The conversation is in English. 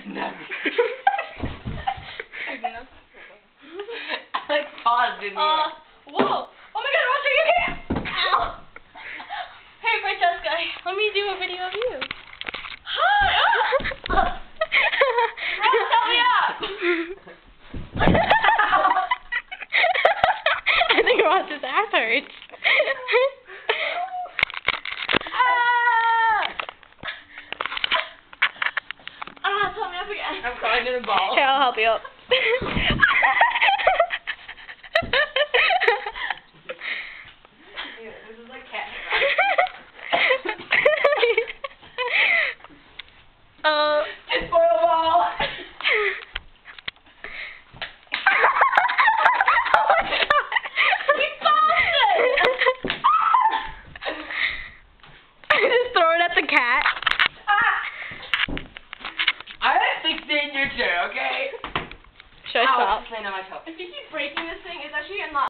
Never. I like paused in here. Whoa! Oh my God, Roger, you can't! Ow! Hey, Francesca, let me do a video of you. Hi! Ross, help me up! I think Ross's ass hurts. Help me up again. I'm crying in a ball. Here, I'll help you up. This is like cat. Just for a ball. Just throw it at the cat. I fixed it in your chair, okay? Should I stop? It's laying on my toe. If you keep breaking this thing, it's actually not.